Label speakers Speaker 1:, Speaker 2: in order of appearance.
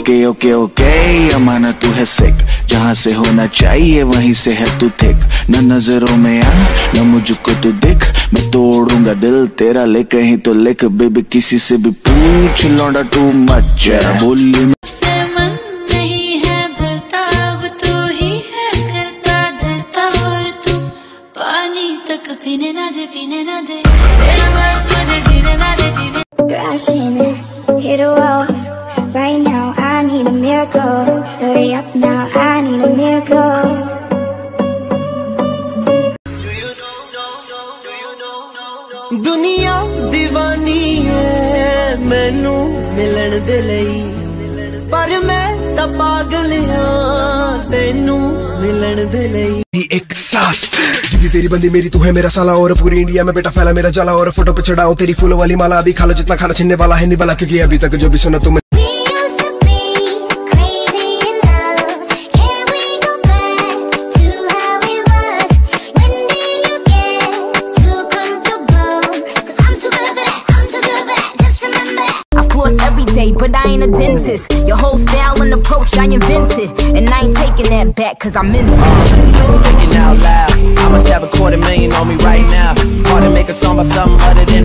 Speaker 1: Okay okay okay अमाना तू है सिक, जहाँ से होना चाहिए वहीं से है तू थिक। न नजरों में आ न मुझको तू दिख, मैं तोड़ूंगा दिल तेरा ले कहीं तो लिख। बेबी किसी से भी पूछ लौंडा टू मच बोली में
Speaker 2: मन नहीं है भरता, अब तू ही है करता धरता। और तू पानी तक पीने ना दे, पीने ना दे, तेरा बस मुझे जीने ना दे, जीने।
Speaker 3: Crashing it, hit a wall. Right now I need a miracle. Hurry up now, I need a miracle.
Speaker 4: दुनिया दीवानी है मैनू मिलन दे लई, पर मैं तां पागल हां तैनू मिलन दे लई।
Speaker 5: एक सांस दीदी तेरी बंदी मेरी तू है मेरा साला, और पूरी इंडिया में बेटा फैला मेरा जाला। और फोटो पे चढ़ाऊं तेरी फूलों वाली माला, अभी खा लो जितना खाना छीनने वाला है निवाला, क्योंकि अभी तक जो भी सुना तुम।
Speaker 6: Every day, but I ain't a dentist. Your whole style and approach I invented, and I ain't taking that back cause I'm into it.
Speaker 4: Thinking out loud, I must have $250,000 on me right now. Hard to make a song about something other than